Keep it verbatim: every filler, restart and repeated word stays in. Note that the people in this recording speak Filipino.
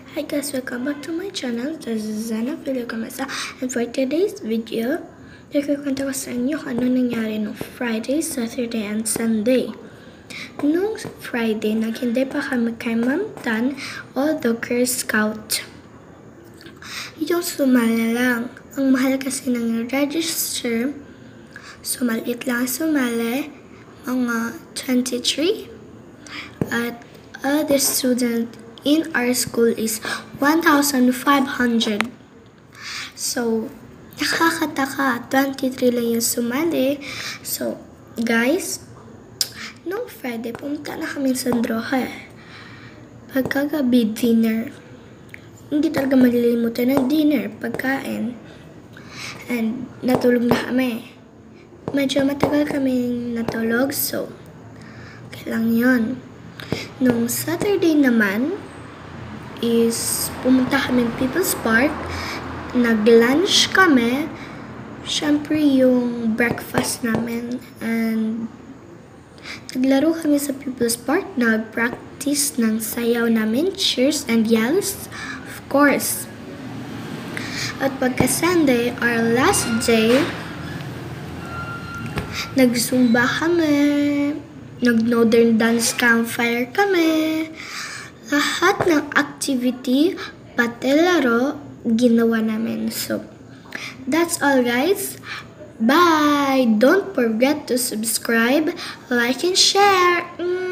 Hi guys, welcome back to my channel. This is Zana Video Kamasa. And for today's video, ikukwento ko sa inyo kung ano nangyari no Friday, Saturday, and Sunday. Nung Friday, naghintay pa kami kay Ma'am Tan o the Girl Scout. Yung sumali lang. Ang mahal kasi ng register, sumaliit lang sumali, mga twenty-three. At other student in our school is one thousand five hundred. So, nakakataka, twenty-three lang yung sumali. So, guys, nung Friday, pumunta na kami sa Androha. Pagkagabi, dinner. Hindi talaga malilimutan ng dinner, pagkain. And natulog na kami. Medyo matagal kami natulog, so, kailang yun. Nung Saturday naman, is pumunta kami People's Park. Nag-lunch kami. Siyempre yung breakfast namin. And naglaro kami sa People's Park. Nag-practice ng sayaw namin. Cheers and yells. Of course. At pagka Sunday, our last day, nag-zumba kami. Nag-northern dance campfire kami. Lahat ng activity, pati laro, ginawa namin. So, that's all guys. Bye! Don't forget to subscribe, like, and share. Mm.